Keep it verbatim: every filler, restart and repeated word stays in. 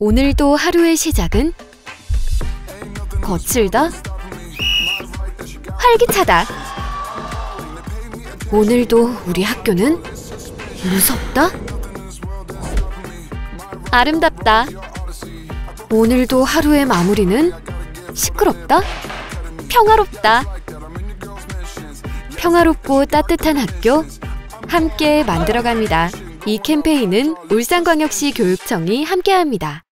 오늘도 하루의 시작은 거칠다, 활기차다. 오늘도 우리 학교는 무섭다, 아름답다. 오늘도 하루의 마무리는 시끄럽다, 평화롭다. 평화롭고 따뜻한 학교 함께 만들어갑니다. 이 캠페인은 울산광역시 교육청이 함께합니다.